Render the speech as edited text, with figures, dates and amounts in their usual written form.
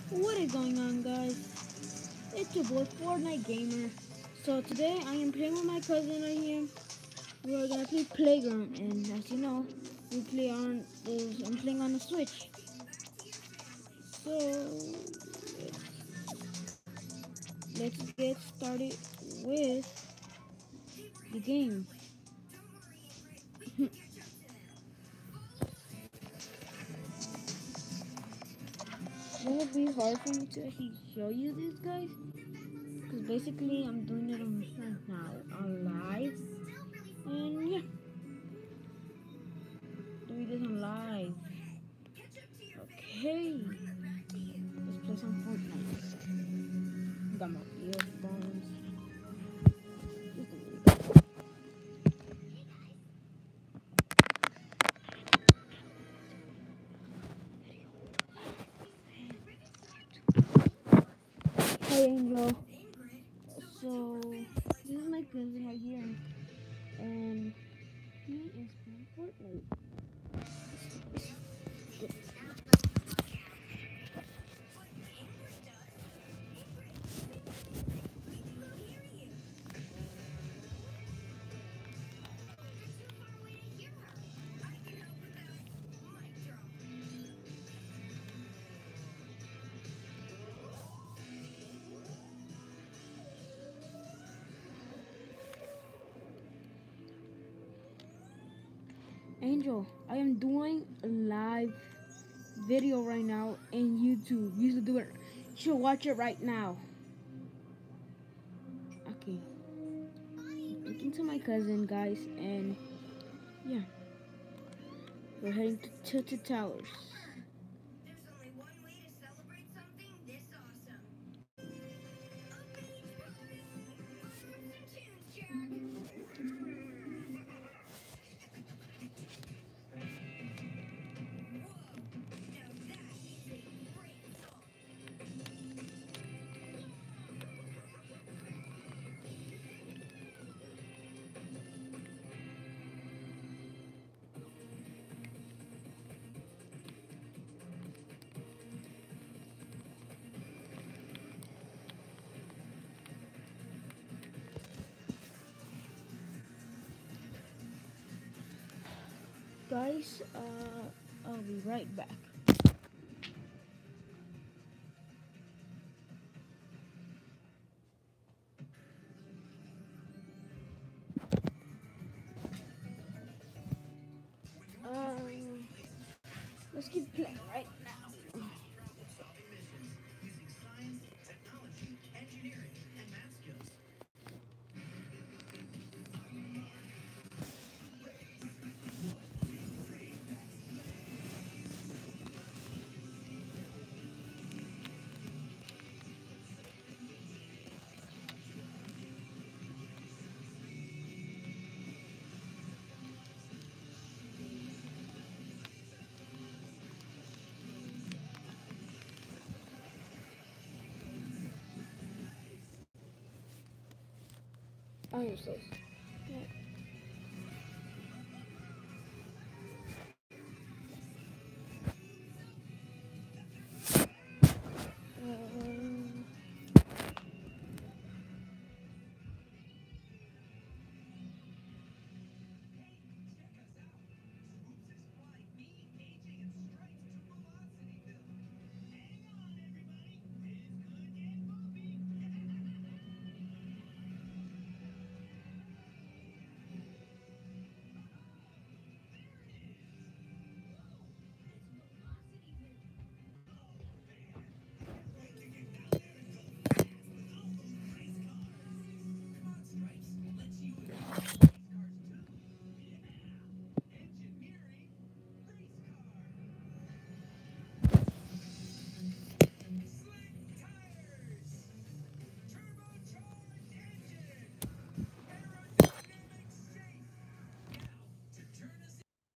What is going on, guys? It's your boy Fortnite Gamer. So today I am playing with my cousin right here. We're gonna play Playground, and as you know, I'm playing on the Switch. So let's get started with the game. It's gonna be hard for me to actually show you this, guys, because basically I'm doing it on live, and yeah, doing this on live. Okay, let's play some Fortnite. Got my earphones. Just a minute. Hey, Angel. So this is my cousin right here, and he is playing Fortnite. Angel, I am doing a live video right now in YouTube. You should do it. You should watch it right now. Okay. Speaking to my cousin, guys, and yeah, we're heading to Tilted Towers. Guys, I'll be right back. Um, let's keep playing right now. I am so sorry. Um,